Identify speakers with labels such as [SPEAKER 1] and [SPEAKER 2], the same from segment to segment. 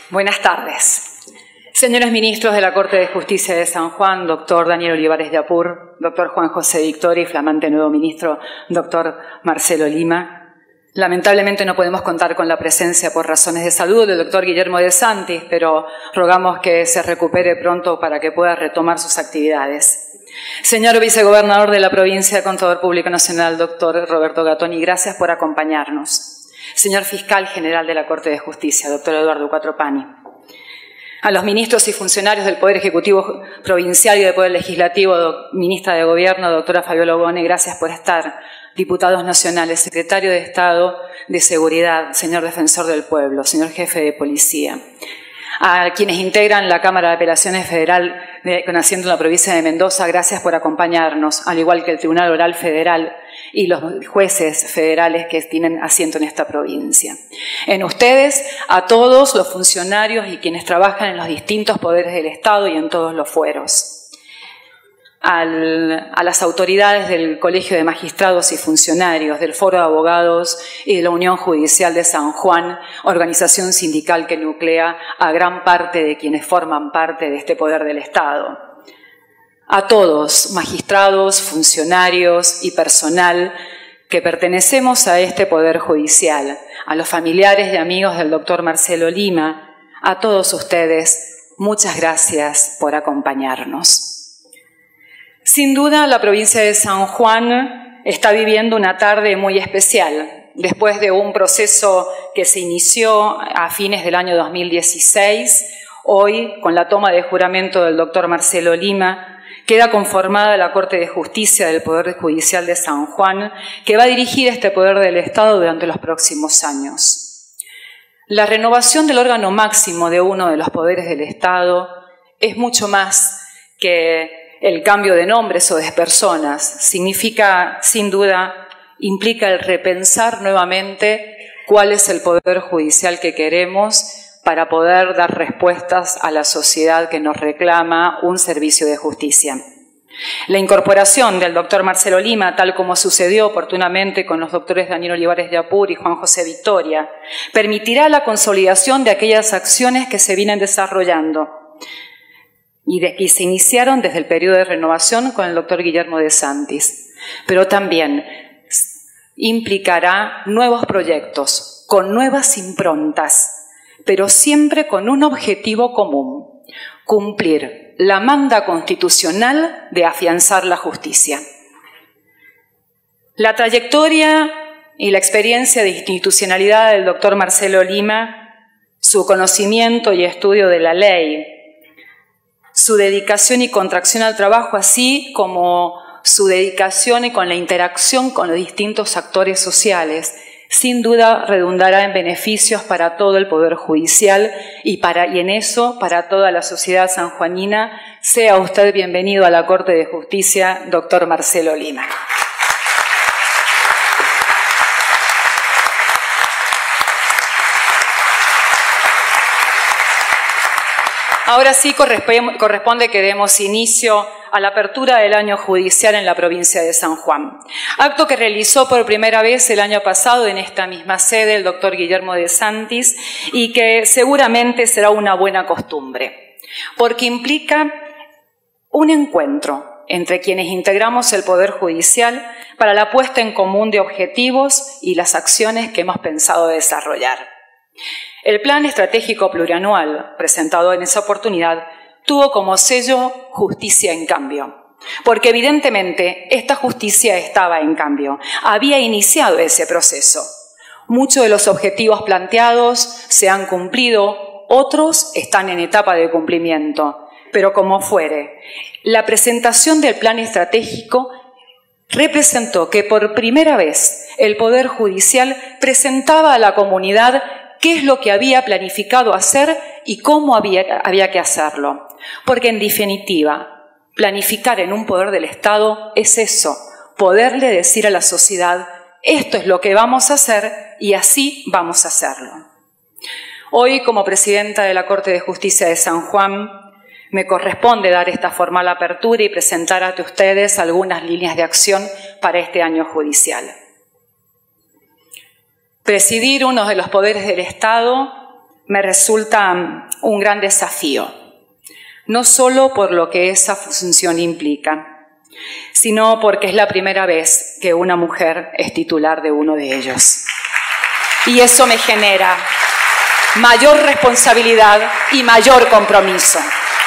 [SPEAKER 1] Buenas tardes. Señores ministros de la Corte de Justicia de San Juan, doctor Daniel Olivares Yapur, doctor Juan José Victoria y flamante nuevo ministro, doctor Marcelo Lima. Lamentablemente no podemos contar con la presencia por razones de salud del doctor Guillermo de Santis, pero rogamos que se recupere pronto para que pueda retomar sus actividades. Señor vicegobernador de la provincia, Contador Público Nacional, doctor Roberto Gattoni, gracias por acompañarnos. Señor fiscal general de la Corte de Justicia, doctor Eduardo Quattropani. A los ministros y funcionarios del Poder Ejecutivo Provincial y del Poder Legislativo, ministra de Gobierno, doctora Fabiola Ogone, gracias por estar. Diputados nacionales, secretario de Estado de Seguridad, señor defensor del pueblo, señor jefe de policía. A quienes integran la Cámara de Apelaciones Federal con asiento en la provincia de Mendoza, gracias por acompañarnos, al igual que el Tribunal Oral Federal y los jueces federales que tienen asiento en esta provincia. En ustedes, a todos los funcionarios y quienes trabajan en los distintos poderes del Estado y en todos los fueros. A las autoridades del Colegio de Magistrados y Funcionarios, del Foro de Abogados y de la Unión Judicial de San Juan, organización sindical que nuclea a gran parte de quienes forman parte de este poder del Estado. A todos, magistrados, funcionarios y personal que pertenecemos a este poder judicial, a los familiares y amigos del doctor Marcelo Lima, a todos ustedes, muchas gracias por acompañarnos. Sin duda, la provincia de San Juan está viviendo una tarde muy especial. Después de un proceso que se inició a fines del año 2016, hoy, con la toma de juramento del doctor Marcelo Lima, queda conformada la Corte de Justicia del Poder Judicial de San Juan, que va a dirigir este poder del Estado durante los próximos años. La renovación del órgano máximo de uno de los poderes del Estado es mucho más que el cambio de nombres o de personas. Significa, sin duda, implica el repensar nuevamente cuál es el poder judicial que queremos para poder dar respuestas a la sociedad que nos reclama un servicio de justicia. La incorporación del doctor Marcelo Lima, tal como sucedió oportunamente con los doctores Daniel Olivares Yapur y Juan José Victoria, permitirá la consolidación de aquellas acciones que se vienen desarrollando y que se iniciaron desde el periodo de renovación con el doctor Guillermo de Santis, pero también implicará nuevos proyectos con nuevas improntas, pero siempre con un objetivo común: cumplir la manda constitucional de afianzar la justicia. La trayectoria y la experiencia de institucionalidad del doctor Marcelo Lima, su conocimiento y estudio de la ley, su dedicación y contracción al trabajo, así como su dedicación y con la interacción con los distintos actores sociales, sin duda redundará en beneficios para todo el Poder Judicial y en eso para toda la sociedad sanjuanina. Sea usted bienvenido a la Corte de Justicia, doctor Marcelo Lima. Ahora sí corresponde que demos inicio a la apertura del año judicial en la provincia de San Juan. Acto que realizó por primera vez el año pasado en esta misma sede el doctor Guillermo de Santis y que seguramente será una buena costumbre, porque implica un encuentro entre quienes integramos el Poder Judicial para la puesta en común de objetivos y las acciones que hemos pensado desarrollar. El Plan Estratégico Plurianual, presentado en esa oportunidad, tuvo como sello Justicia en Cambio, porque evidentemente esta justicia estaba en cambio. Había iniciado ese proceso. Muchos de los objetivos planteados se han cumplido, otros están en etapa de cumplimiento. Pero como fuere, la presentación del Plan Estratégico representó que por primera vez el Poder Judicial presentaba a la comunidad qué es lo que había planificado hacer y cómo había que hacerlo. Porque, en definitiva, planificar en un poder del Estado es eso, poderle decir a la sociedad: esto es lo que vamos a hacer y así vamos a hacerlo. Hoy, como presidenta de la Corte de Justicia de San Juan, me corresponde dar esta formal apertura y presentar ante ustedes algunas líneas de acción para este año judicial. Presidir uno de los poderes del Estado me resulta un gran desafío, no solo por lo que esa función implica, sino porque es la primera vez que una mujer es titular de uno de ellos. Y eso me genera mayor responsabilidad y mayor compromiso,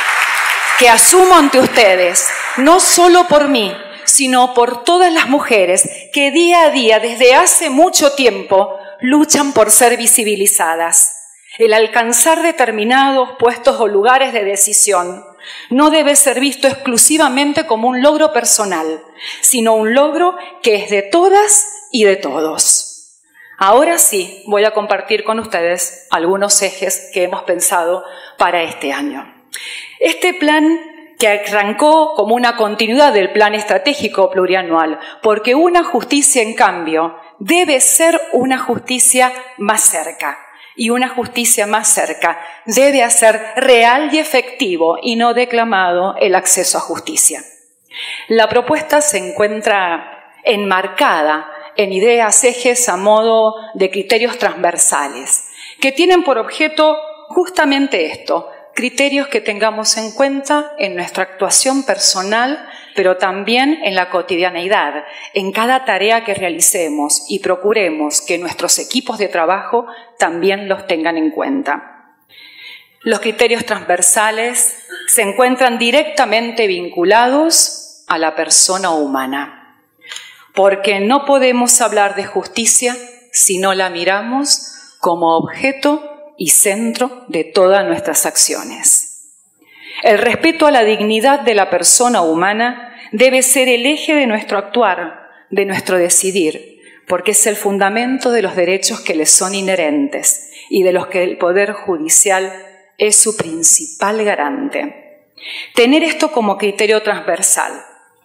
[SPEAKER 1] que asumo ante ustedes, no solo por mí, sino por todas las mujeres que día a día, desde hace mucho tiempo, luchan por ser visibilizadas. El alcanzar determinados puestos o lugares de decisión no debe ser visto exclusivamente como un logro personal, sino un logro que es de todas y de todos. Ahora sí, voy a compartir con ustedes algunos ejes que hemos pensado para este año. Este plan que arrancó como una continuidad del plan estratégico plurianual, porque una justicia, en cambio, debe ser una justicia más cerca. Y una justicia más cerca debe hacer real y efectivo y no declamado el acceso a justicia. La propuesta se encuentra enmarcada en ideas, ejes a modo de criterios transversales, que tienen por objeto justamente esto, criterios que tengamos en cuenta en nuestra actuación personal, pero también en la cotidianeidad, en cada tarea que realicemos, y procuremos que nuestros equipos de trabajo también los tengan en cuenta. Los criterios transversales se encuentran directamente vinculados a la persona humana, porque no podemos hablar de justicia si no la miramos como objeto y centro de todas nuestras acciones. El respeto a la dignidad de la persona humana debe ser el eje de nuestro actuar, de nuestro decidir, porque es el fundamento de los derechos que les son inherentes y de los que el Poder Judicial es su principal garante. Tener esto como criterio transversal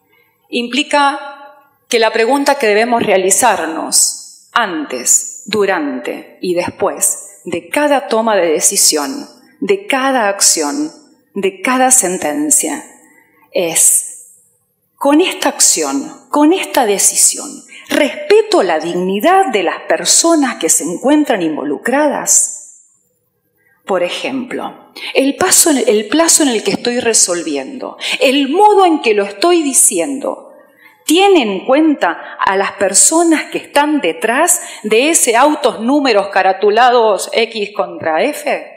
[SPEAKER 1] implica que la pregunta que debemos realizarnos antes, durante y después de cada toma de decisión, de cada acción, de cada sentencia, es: con esta acción, con esta decisión, ¿respeto la dignidad de las personas que se encuentran involucradas? Por ejemplo, el plazo en el que estoy resolviendo, el modo en que lo estoy diciendo, ¿tiene en cuenta a las personas que están detrás de ese autos números caratulados X contra F?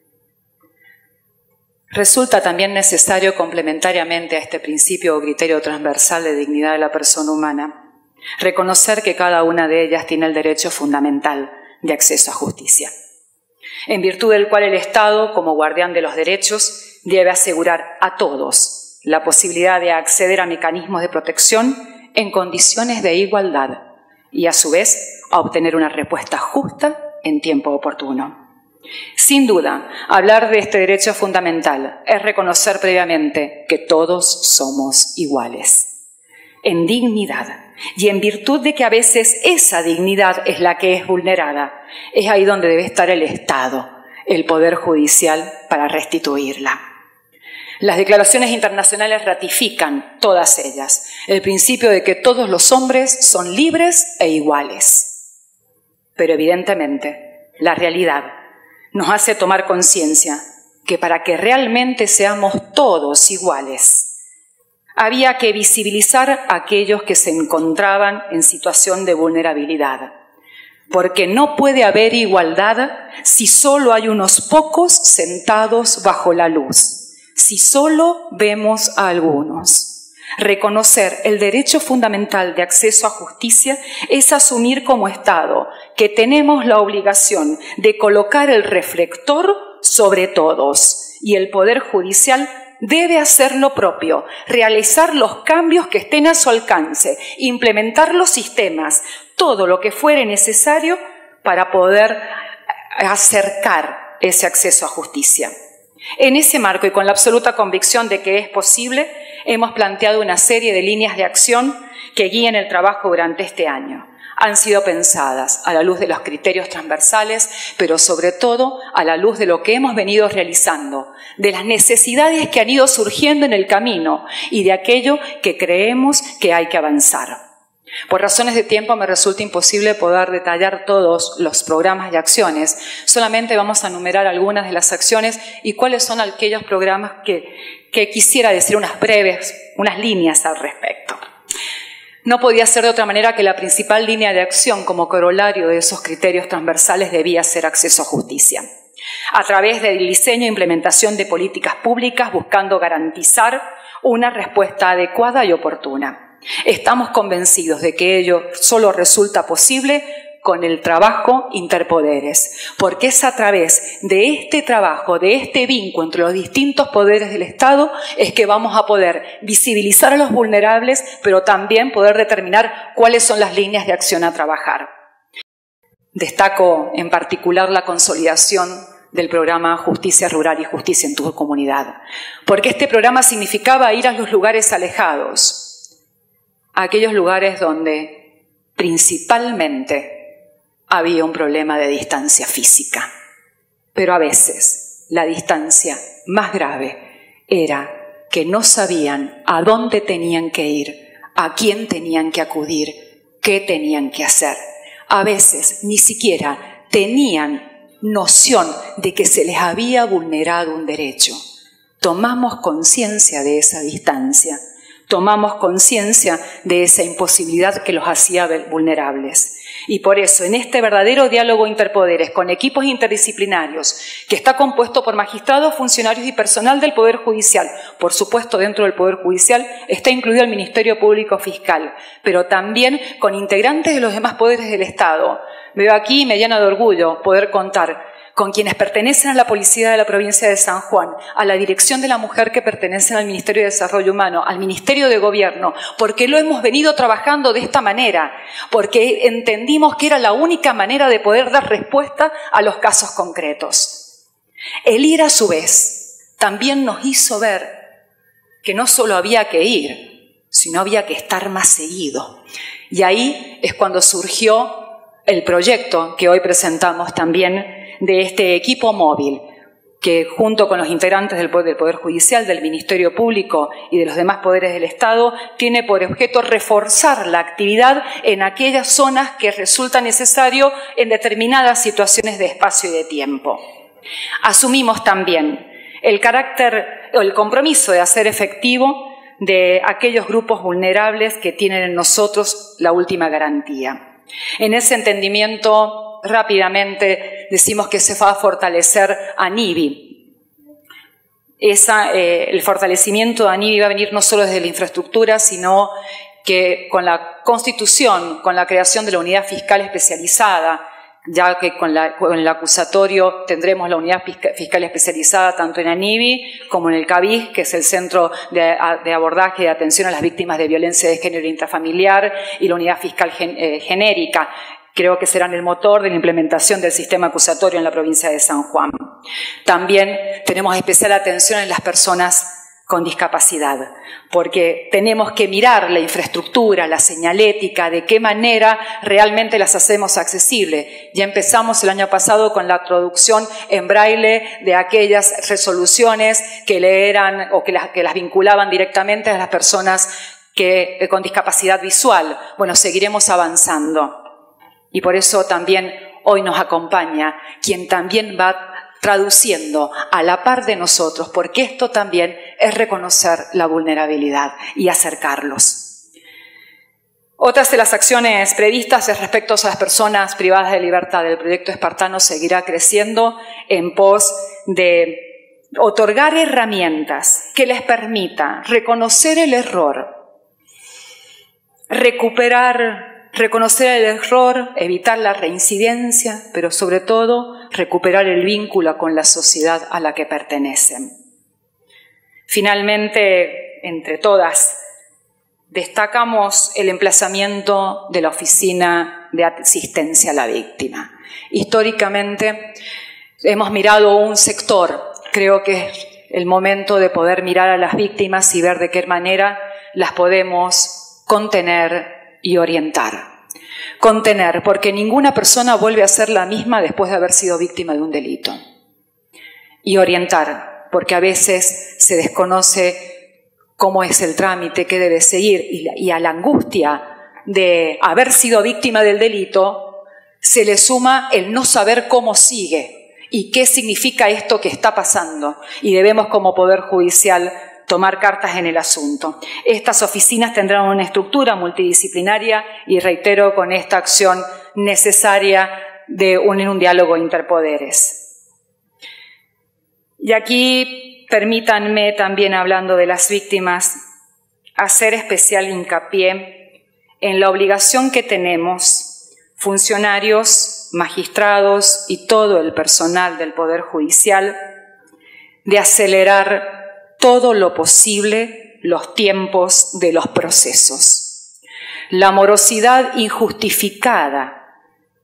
[SPEAKER 1] Resulta también necesario, complementariamente a este principio o criterio transversal de dignidad de la persona humana, reconocer que cada una de ellas tiene el derecho fundamental de acceso a justicia, en virtud del cual el Estado, como guardián de los derechos, debe asegurar a todos la posibilidad de acceder a mecanismos de protección en condiciones de igualdad y, a su vez, a obtener una respuesta justa en tiempo oportuno. Sin duda, hablar de este derecho fundamental es reconocer previamente que todos somos iguales, en dignidad, y en virtud de que a veces esa dignidad es la que es vulnerada, es ahí donde debe estar el Estado, el Poder Judicial, para restituirla. Las declaraciones internacionales ratifican, todas ellas, el principio de que todos los hombres son libres e iguales. Pero evidentemente, la realidad nos hace tomar conciencia que para que realmente seamos todos iguales, había que visibilizar a aquellos que se encontraban en situación de vulnerabilidad, porque no puede haber igualdad si solo hay unos pocos sentados bajo la luz, si solo vemos a algunos. Reconocer el derecho fundamental de acceso a justicia es asumir como Estado que tenemos la obligación de colocar el reflector sobre todos, y el Poder Judicial debe hacer lo propio, realizar los cambios que estén a su alcance, implementar los sistemas, todo lo que fuere necesario para poder acercar ese acceso a justicia. En ese marco, y con la absoluta convicción de que es posible, hemos planteado una serie de líneas de acción que guíen el trabajo durante este año. Han sido pensadas a la luz de los criterios transversales, pero sobre todo a la luz de lo que hemos venido realizando, de las necesidades que han ido surgiendo en el camino y de aquello que creemos que hay que avanzar. Por razones de tiempo me resulta imposible poder detallar todos los programas y acciones. Solamente vamos a enumerar algunas de las acciones y cuáles son aquellos programas que quisiera decir unas líneas al respecto. No podía ser de otra manera que la principal línea de acción como corolario de esos criterios transversales debía ser acceso a justicia. A través del diseño e implementación de políticas públicas buscando garantizar una respuesta adecuada y oportuna. Estamos convencidos de que ello solo resulta posible con el trabajo interpoderes, porque es a través de este trabajo, de este vínculo entre los distintos poderes del Estado, es que vamos a poder visibilizar a los vulnerables, pero también poder determinar cuáles son las líneas de acción a trabajar. Destaco en particular la consolidación del programa Justicia Rural y Justicia en tu Comunidad, porque este programa significaba ir a los lugares alejados, a aquellos lugares donde principalmente había un problema de distancia física, pero a veces la distancia más grave era que no sabían a dónde tenían que ir, a quién tenían que acudir, qué tenían que hacer. A veces ni siquiera tenían noción de que se les había vulnerado un derecho. Tomamos conciencia de esa distancia, tomamos conciencia de esa imposibilidad que los hacía vulnerables. Y por eso, en este verdadero diálogo interpoderes con equipos interdisciplinarios, que está compuesto por magistrados, funcionarios y personal del Poder Judicial, por supuesto dentro del Poder Judicial está incluido el Ministerio Público Fiscal, pero también con integrantes de los demás poderes del Estado. Veo aquí y me llena de orgullo poder contar con quienes pertenecen a la Policía de la Provincia de San Juan, a la Dirección de la Mujer que pertenecen al Ministerio de Desarrollo Humano, al Ministerio de Gobierno, porque lo hemos venido trabajando de esta manera, porque entendimos que era la única manera de poder dar respuesta a los casos concretos. El ir, a su vez, también nos hizo ver que no solo había que ir, sino había que estar más seguido. Y ahí es cuando surgió el proyecto que hoy presentamos también de este equipo móvil, que junto con los integrantes del Poder Judicial, del Ministerio Público y de los demás poderes del Estado, tiene por objeto reforzar la actividad en aquellas zonas que resulta necesario en determinadas situaciones de espacio y de tiempo. Asumimos también el compromiso de hacer efectivo de aquellos grupos vulnerables que tienen en nosotros la última garantía. En ese entendimiento, rápidamente decimos que se va a fortalecer ANIVI. El fortalecimiento de ANIVI va a venir no solo desde la infraestructura, sino que con la constitución, con la creación de la unidad fiscal especializada, ya que con el acusatorio tendremos la unidad fiscal especializada tanto en ANIVI como en el CABIS, que es el Centro de Abordaje y de Atención a las Víctimas de Violencia de Género Intrafamiliar, y la unidad fiscal genérica. Creo que serán el motor de la implementación del sistema acusatorio en la provincia de San Juan. También tenemos especial atención en las personas con discapacidad, porque tenemos que mirar la infraestructura, la señalética, de qué manera realmente las hacemos accesibles. Ya empezamos el año pasado con la traducción en braille de aquellas resoluciones que leeran o que las vinculaban directamente a las personas con discapacidad visual. Bueno, seguiremos avanzando. Y por eso también hoy nos acompaña quien también va traduciendo a la par de nosotros, porque esto también es reconocer la vulnerabilidad y acercarlos. Otras de las acciones previstas respecto a las personas privadas de libertad del proyecto espartano seguirá creciendo en pos de otorgar herramientas que les permitan reconocer el error, reconocer el error, evitar la reincidencia, pero sobre todo recuperar el vínculo con la sociedad a la que pertenecen. Finalmente, entre todas, destacamos el emplazamiento de la Oficina de Asistencia a la Víctima. Históricamente hemos mirado un sector, creo que es el momento de poder mirar a las víctimas y ver de qué manera las podemos contener y orientar. Contener, porque ninguna persona vuelve a ser la misma después de haber sido víctima de un delito. Y orientar, porque a veces se desconoce cómo es el trámite que debe seguir y a la angustia de haber sido víctima del delito, se le suma el no saber cómo sigue y qué significa esto que está pasando. Y debemos, como Poder Judicial, tomar cartas en el asunto. Estas oficinas tendrán una estructura multidisciplinaria y, reitero, con esta acción necesaria de unir un diálogo interpoderes. Y aquí permítanme también, hablando de las víctimas, hacer especial hincapié en la obligación que tenemos, funcionarios, magistrados y todo el personal del Poder Judicial, de acelerar todo lo posible los tiempos de los procesos. La morosidad injustificada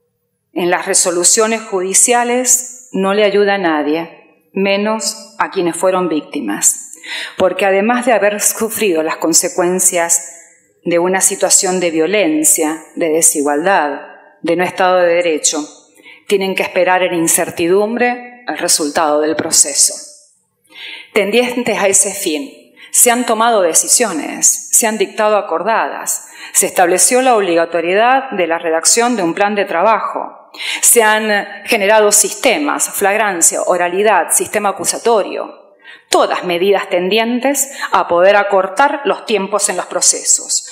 [SPEAKER 1] en las resoluciones judiciales no le ayuda a nadie, menos a quienes fueron víctimas, porque además de haber sufrido las consecuencias de una situación de violencia, de desigualdad, de no Estado de Derecho, tienen que esperar en incertidumbre el resultado del proceso. Tendientes a ese fin, se han tomado decisiones, se han dictado acordadas, se estableció la obligatoriedad de la redacción de un plan de trabajo, se han generado sistemas, flagrancia, oralidad, sistema acusatorio, todas medidas tendientes a poder acortar los tiempos en los procesos.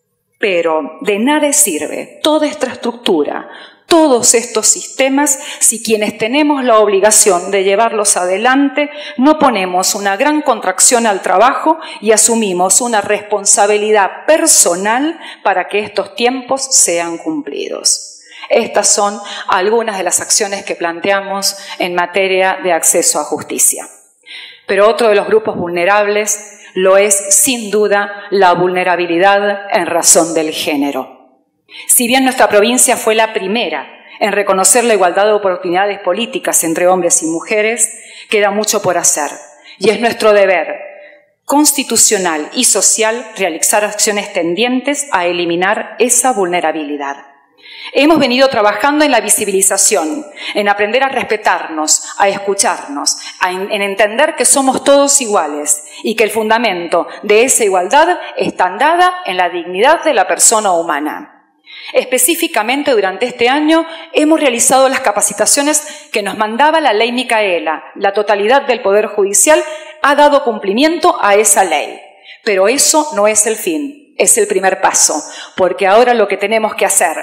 [SPEAKER 1] Pero de nada sirve toda esta estructura, todos estos sistemas, si quienes tenemos la obligación de llevarlos adelante no ponemos una gran contracción al trabajo y asumimos una responsabilidad personal para que estos tiempos sean cumplidos. Estas son algunas de las acciones que planteamos en materia de acceso a justicia. Pero otro de los grupos vulnerables lo es, sin duda, la vulnerabilidad en razón del género. Si bien nuestra provincia fue la primera en reconocer la igualdad de oportunidades políticas entre hombres y mujeres, queda mucho por hacer. Y es nuestro deber constitucional y social realizar acciones tendientes a eliminar esa vulnerabilidad. Hemos venido trabajando en la visibilización, en aprender a respetarnos, a escucharnos, en entender que somos todos iguales y que el fundamento de esa igualdad está dada en la dignidad de la persona humana. Específicamente, durante este año hemos realizado las capacitaciones que nos mandaba la Ley Micaela. La totalidad del Poder Judicial ha dado cumplimiento a esa ley. Pero eso no es el fin, es el primer paso, porque ahora lo que tenemos que hacer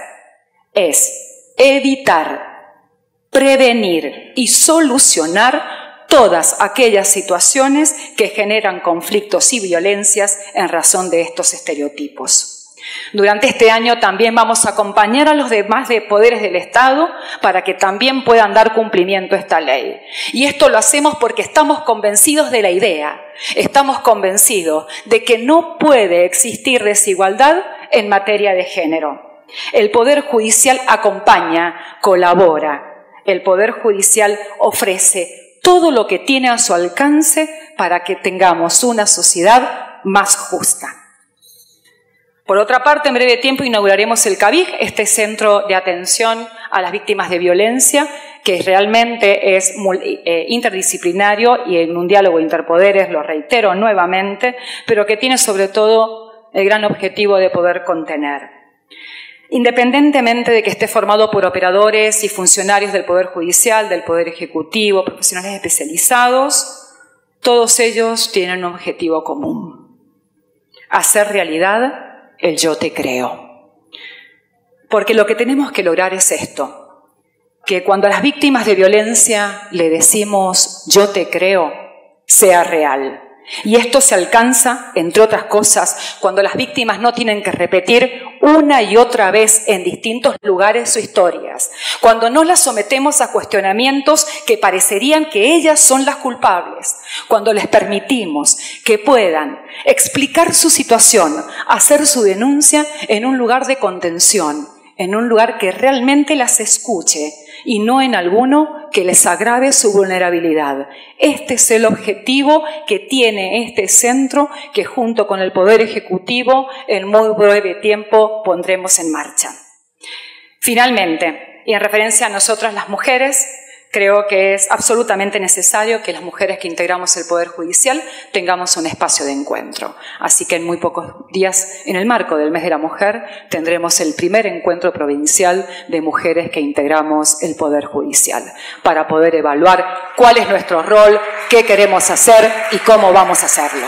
[SPEAKER 1] es evitar, prevenir y solucionar todas aquellas situaciones que generan conflictos y violencias en razón de estos estereotipos. Durante este año también vamos a acompañar a los demás poderes del Estado para que también puedan dar cumplimiento a esta ley. Y esto lo hacemos porque estamos convencidos de la idea, estamos convencidos de que no puede existir desigualdad en materia de género. El Poder Judicial acompaña, colabora. El Poder Judicial ofrece todo lo que tiene a su alcance para que tengamos una sociedad más justa. Por otra parte, en breve tiempo inauguraremos el CAVIG, este centro de atención a las víctimas de violencia, que realmente es interdisciplinario y en un diálogo interpoderes, lo reitero nuevamente, pero que tiene sobre todo el gran objetivo de poder contener. Independientemente de que esté formado por operadores y funcionarios del Poder Judicial, del Poder Ejecutivo, profesionales especializados, todos ellos tienen un objetivo común: hacer realidad el yo te creo. Porque lo que tenemos que lograr es esto, que cuando a las víctimas de violencia le decimos yo te creo, sea real. Y esto se alcanza, entre otras cosas, cuando las víctimas no tienen que repetir una y otra vez en distintos lugares sus historias, cuando no las sometemos a cuestionamientos que parecerían que ellas son las culpables, cuando les permitimos que puedan explicar su situación, hacer su denuncia en un lugar de contención, en un lugar que realmente las escuche y no en alguno que les agrave su vulnerabilidad. Este es el objetivo que tiene este centro que junto con el Poder Ejecutivo en muy breve tiempo pondremos en marcha. Finalmente, y en referencia a nosotras las mujeres, creo que es absolutamente necesario que las mujeres que integramos el Poder Judicial tengamos un espacio de encuentro. Así que en muy pocos días, en el marco del Mes de la Mujer, tendremos el primer encuentro provincial de mujeres que integramos el Poder Judicial, para poder evaluar cuál es nuestro rol, qué queremos hacer y cómo vamos a hacerlo.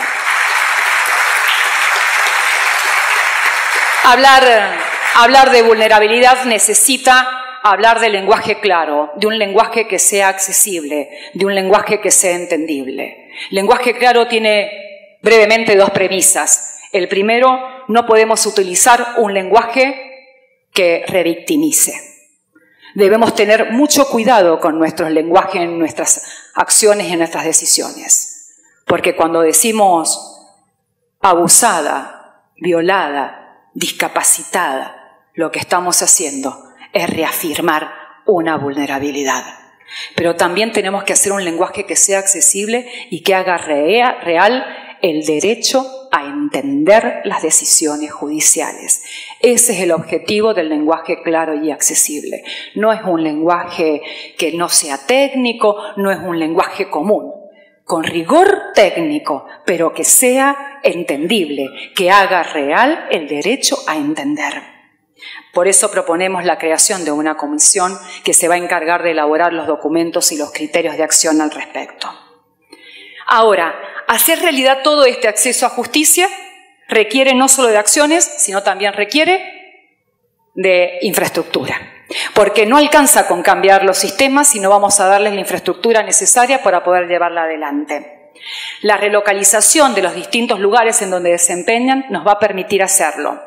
[SPEAKER 1] Hablar de vulnerabilidad necesita hablar de lenguaje claro, de un lenguaje que sea accesible, de un lenguaje que sea entendible. Lenguaje claro tiene brevemente dos premisas. El primero, no podemos utilizar un lenguaje que revictimice. Debemos tener mucho cuidado con nuestros lenguajes en nuestras acciones y en nuestras decisiones. Porque cuando decimos abusada, violada, discapacitada, lo que estamos haciendo es reafirmar una vulnerabilidad. Pero también tenemos que hacer un lenguaje que sea accesible y que haga real el derecho a entender las decisiones judiciales. Ese es el objetivo del lenguaje claro y accesible. No es un lenguaje que no sea técnico, no es un lenguaje común, con rigor técnico, pero que sea entendible, que haga real el derecho a entender. Por eso proponemos la creación de una comisión que se va a encargar de elaborar los documentos y los criterios de acción al respecto. Ahora, hacer realidad todo este acceso a justicia requiere no solo de acciones, sino también requiere de infraestructura. Porque no alcanza con cambiar los sistemas, sino vamos a darles la infraestructura necesaria para poder llevarla adelante. La relocalización de los distintos lugares en donde desempeñan nos va a permitir hacerlo.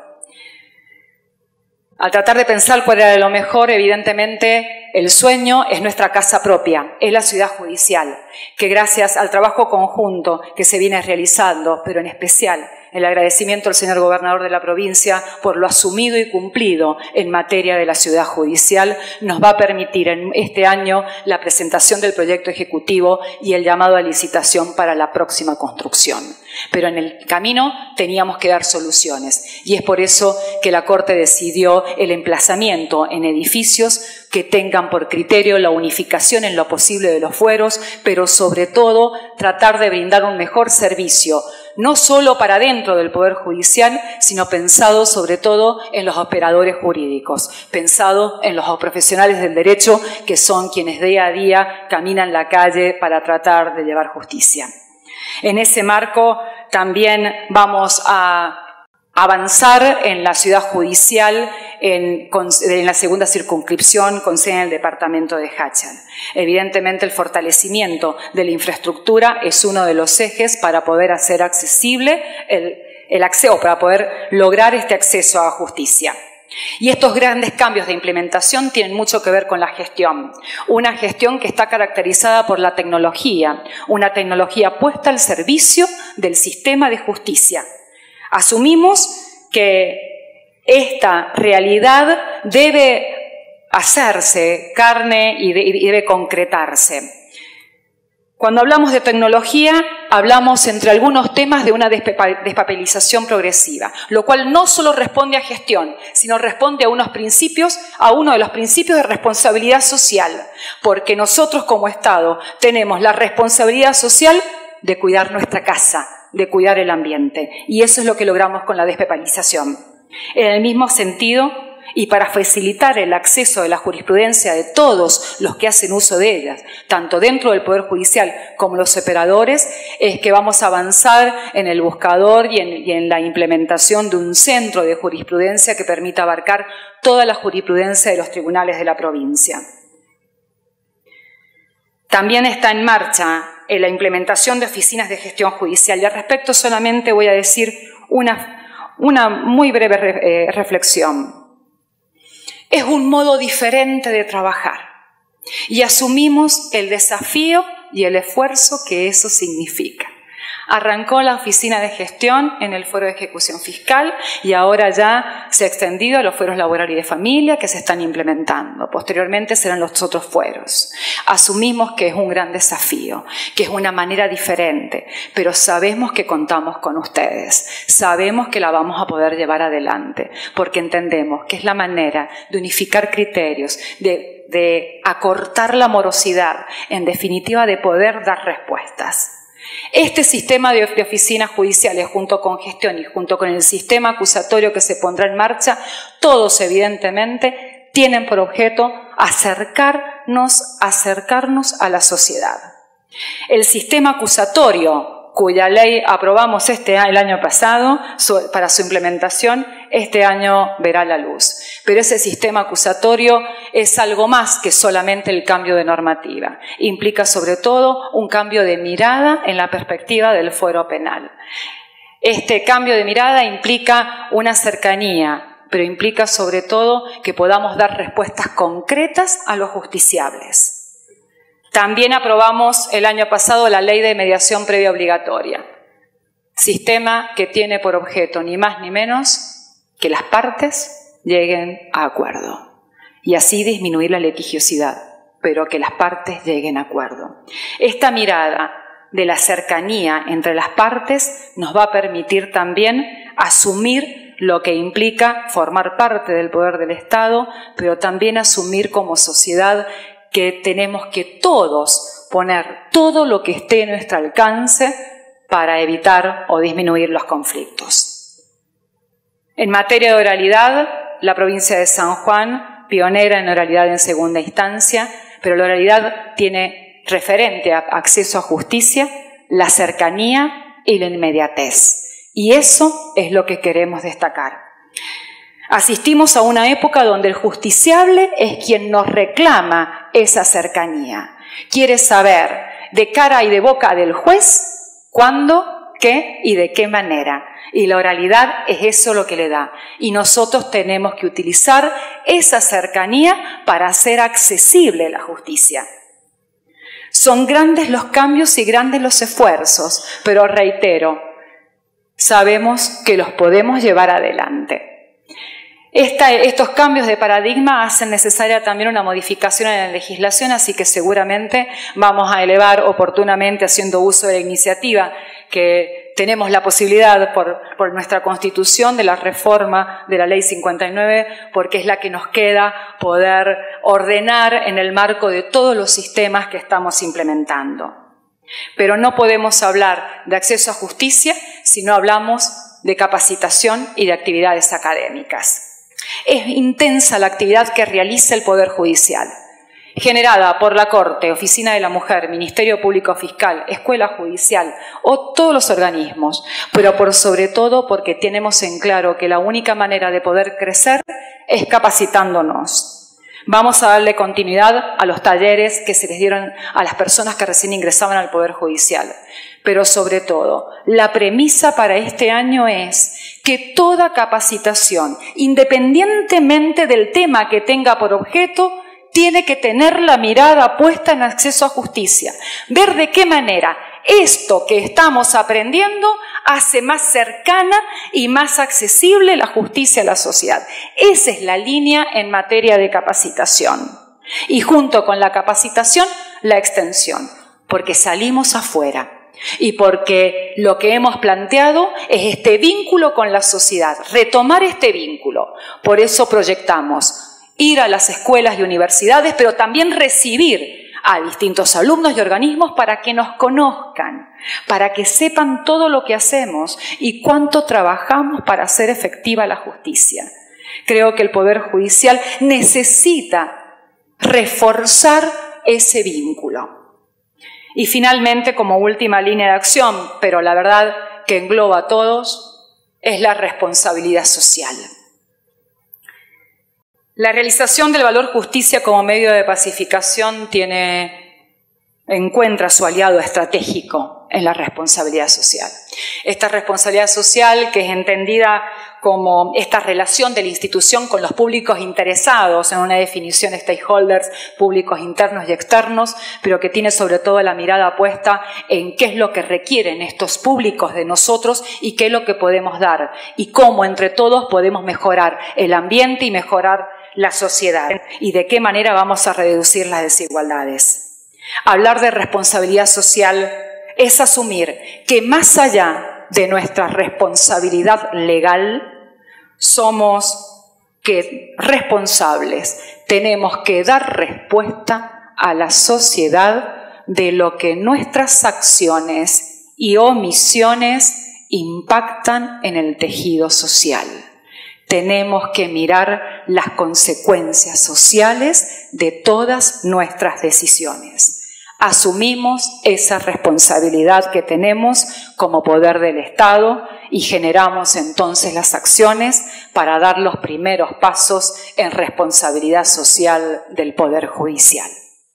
[SPEAKER 1] Al tratar de pensar cuál era lo mejor, evidentemente el sueño es nuestra casa propia, es la ciudad judicial, que gracias al trabajo conjunto que se viene realizando, pero en especial el agradecimiento al señor gobernador de la provincia por lo asumido y cumplido en materia de la ciudad judicial, nos va a permitir en este año la presentación del proyecto ejecutivo y el llamado a licitación para la próxima construcción. Pero en el camino teníamos que dar soluciones y es por eso que la Corte decidió el emplazamiento en edificios que tengan por criterio la unificación en lo posible de los fueros, pero sobre todo tratar de brindar un mejor servicio, no solo para dentro del Poder Judicial, sino pensado sobre todo en los operadores jurídicos, pensado en los profesionales del derecho que son quienes día a día caminan la calle para tratar de llevar justicia. En ese marco también vamos a avanzar en la ciudad judicial en la segunda circunscripción con sede en el departamento de Hachal. Evidentemente el fortalecimiento de la infraestructura es uno de los ejes para poder hacer accesible el acceso, para poder lograr este acceso a justicia. Y estos grandes cambios de implementación tienen mucho que ver con la gestión. Una gestión que está caracterizada por la tecnología, una tecnología puesta al servicio del sistema de justicia. Asumimos que esta realidad debe hacerse carne y debe concretarse. Cuando hablamos de tecnología, hablamos entre algunos temas de una despapelización progresiva, lo cual no solo responde a gestión, sino responde a uno de los principios de responsabilidad social, porque nosotros como Estado tenemos la responsabilidad social de cuidar nuestra casa, de cuidar el ambiente, y eso es lo que logramos con la despapelización. En el mismo sentido, y para facilitar el acceso de la jurisprudencia de todos los que hacen uso de ellas, tanto dentro del Poder Judicial como los operadores, es que vamos a avanzar en el buscador y en la implementación de un centro de jurisprudencia que permita abarcar toda la jurisprudencia de los tribunales de la provincia. También está en marcha la implementación de oficinas de gestión judicial y al respecto solamente voy a decir una muy breve reflexión. Es un modo diferente de trabajar y asumimos el desafío y el esfuerzo que eso significa. Arrancó la oficina de gestión en el Fuero de Ejecución Fiscal y ahora ya se ha extendido a los fueros laboral y de familia que se están implementando. Posteriormente serán los otros fueros. Asumimos que es un gran desafío, que es una manera diferente, pero sabemos que contamos con ustedes. Sabemos que la vamos a poder llevar adelante, porque entendemos que es la manera de unificar criterios, de de acortar la morosidad, en definitiva de poder dar respuestas. Este sistema de oficinas judiciales, junto con gestión y junto con el sistema acusatorio que se pondrá en marcha, todos evidentemente tienen por objeto acercarnos a la sociedad. El sistema acusatorio, cuya ley aprobamos el año pasado para su implementación, este año verá la luz. Pero ese sistema acusatorio es algo más que solamente el cambio de normativa. Implica sobre todo un cambio de mirada en la perspectiva del fuero penal. Este cambio de mirada implica una cercanía, pero implica sobre todo que podamos dar respuestas concretas a los justiciables. También aprobamos el año pasado la Ley de Mediación Previa Obligatoria, sistema que tiene por objeto ni más ni menos que las partes lleguen a acuerdo y así disminuir la litigiosidad, pero que las partes lleguen a acuerdo. Esta mirada de la cercanía entre las partes nos va a permitir también asumir lo que implica formar parte del poder del Estado, pero también asumir como sociedad que tenemos que todos poner todo lo que esté en nuestro alcance para evitar o disminuir los conflictos. En materia de oralidad, la provincia de San Juan, pionera en oralidad en segunda instancia, pero la oralidad tiene referente a acceso a justicia, la cercanía y la inmediatez. Y eso es lo que queremos destacar. Asistimos a una época donde el justiciable es quien nos reclama esa cercanía. Quiere saber de cara y de boca del juez cuándo, qué y de qué manera. Y la oralidad es eso lo que le da. Y nosotros tenemos que utilizar esa cercanía para hacer accesible la justicia. Son grandes los cambios y grandes los esfuerzos, pero reitero, sabemos que los podemos llevar adelante. Estos cambios de paradigma hacen necesaria también una modificación en la legislación, así que seguramente vamos a elevar oportunamente, haciendo uso de la iniciativa que tenemos la posibilidad por nuestra Constitución de la reforma de la Ley 59, porque es la que nos queda poder ordenar en el marco de todos los sistemas que estamos implementando. Pero no podemos hablar de acceso a justicia si no hablamos de capacitación y de actividades académicas. Es intensa la actividad que realiza el Poder Judicial, generada por la Corte, Oficina de la Mujer, Ministerio Público Fiscal, Escuela Judicial o todos los organismos, pero por sobre todo porque tenemos en claro que la única manera de poder crecer es capacitándonos. Vamos a darle continuidad a los talleres que se les dieron a las personas que recién ingresaban al Poder Judicial. Pero sobre todo, la premisa para este año es que toda capacitación, independientemente del tema que tenga por objeto, tiene que tener la mirada puesta en acceso a justicia. Ver de qué manera esto que estamos aprendiendo hace más cercana y más accesible la justicia a la sociedad. Esa es la línea en materia de capacitación. Y junto con la capacitación, la extensión, porque salimos afuera. Y porque lo que hemos planteado es este vínculo con la sociedad, retomar este vínculo. Por eso proyectamos ir a las escuelas y universidades, pero también recibir a distintos alumnos y organismos para que nos conozcan, para que sepan todo lo que hacemos y cuánto trabajamos para hacer efectiva la justicia. Creo que el Poder Judicial necesita reforzar ese vínculo. Y finalmente, como última línea de acción, pero la verdad que engloba a todos, es la responsabilidad social. La realización del valor justicia como medio de pacificación encuentra su aliado estratégico en la responsabilidad social. Esta responsabilidad social, que es entendida como esta relación de la institución con los públicos interesados, en una definición de stakeholders, públicos internos y externos, pero que tiene sobre todo la mirada puesta en qué es lo que requieren estos públicos de nosotros y qué es lo que podemos dar y cómo entre todos podemos mejorar el ambiente y mejorar la sociedad y de qué manera vamos a reducir las desigualdades. Hablar de responsabilidad social es asumir que más allá de nuestra responsabilidad legal, somos responsables tenemos que dar respuesta a la sociedad de lo que nuestras acciones y omisiones impactan en el tejido social. Tenemos que mirar las consecuencias sociales de todas nuestras decisiones. Asumimos esa responsabilidad que tenemos como poder del Estado y generamos entonces las acciones para dar los primeros pasos en responsabilidad social del Poder Judicial.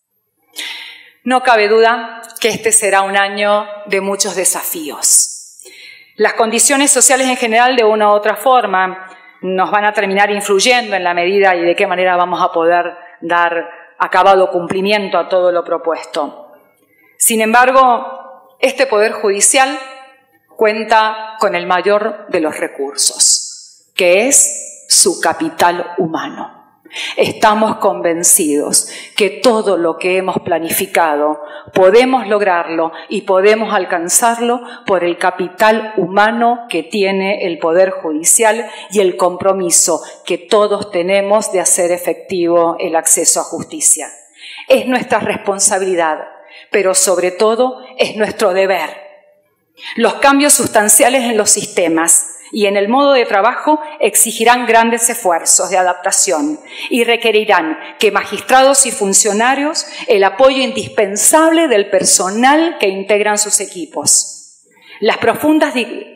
[SPEAKER 1] No cabe duda que este será un año de muchos desafíos. Las condiciones sociales en general, de una u otra forma, nos van a terminar influyendo en la medida y de qué manera vamos a poder dar acabado cumplimiento a todo lo propuesto. Sin embargo, este Poder Judicial cuenta con el mayor de los recursos, que es su capital humano. Estamos convencidos que todo lo que hemos planificado podemos lograrlo y podemos alcanzarlo por el capital humano que tiene el Poder Judicial y el compromiso que todos tenemos de hacer efectivo el acceso a justicia. Es nuestra responsabilidad, pero sobre todo es nuestro deber. Los cambios sustanciales en los sistemas y en el modo de trabajo exigirán grandes esfuerzos de adaptación y requerirán que magistrados y funcionarios el apoyo indispensable del personal que integran sus equipos. Las profundas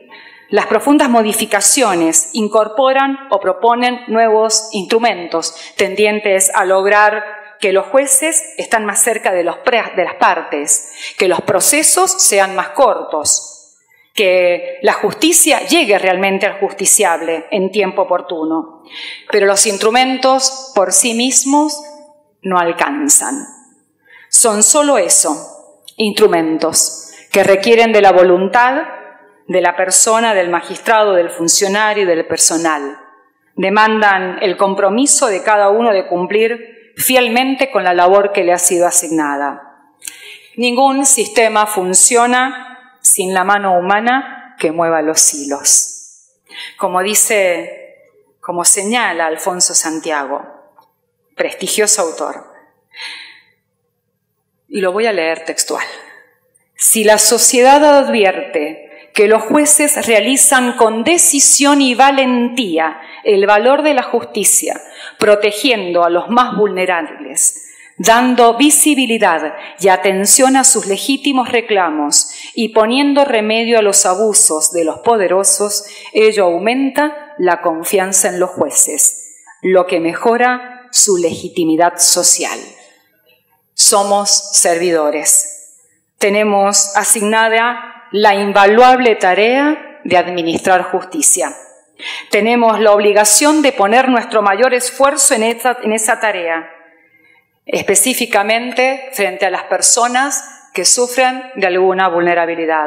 [SPEAKER 1] modificaciones incorporan o proponen nuevos instrumentos tendientes a lograr que los jueces estén más cerca de las partes, que los procesos sean más cortos, que la justicia llegue realmente al justiciable en tiempo oportuno. Pero los instrumentos por sí mismos no alcanzan. Son solo eso, instrumentos que requieren de la voluntad de la persona, del magistrado, del funcionario y del personal. Demandan el compromiso de cada uno de cumplir fielmente con la labor que le ha sido asignada. Ningún sistema funciona sin la mano humana que mueva los hilos. Como señala Alfonso Santiago, prestigioso autor, y lo voy a leer textual. Si la sociedad advierte que los jueces realizan con decisión y valentía el valor de la justicia, protegiendo a los más vulnerables, dando visibilidad y atención a sus legítimos reclamos y poniendo remedio a los abusos de los poderosos, ello aumenta la confianza en los jueces, lo que mejora su legitimidad social. Somos servidores. Tenemos asignada la invaluable tarea de administrar justicia. Tenemos la obligación de poner nuestro mayor esfuerzo en esa tarea, específicamente frente a las personas que sufren de alguna vulnerabilidad.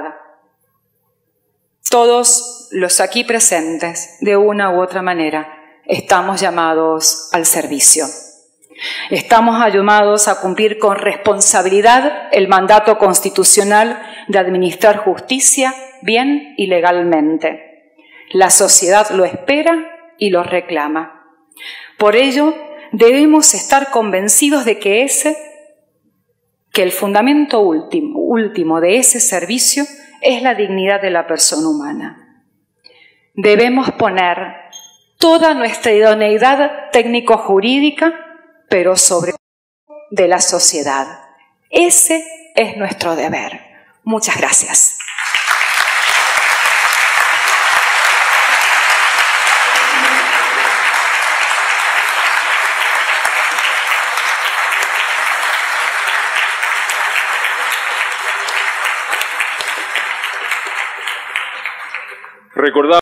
[SPEAKER 1] Todos los aquí presentes, de una u otra manera, estamos llamados al servicio. Estamos llamados a cumplir con responsabilidad el mandato constitucional de administrar justicia bien y legalmente. La sociedad lo espera y lo reclama. Por ello, debemos estar convencidos de que el fundamento último de ese servicio es la dignidad de la persona humana. Debemos poner toda nuestra idoneidad técnico-jurídica, pero sobre todo de la sociedad. Ese es nuestro deber. Muchas gracias.
[SPEAKER 2] Recordar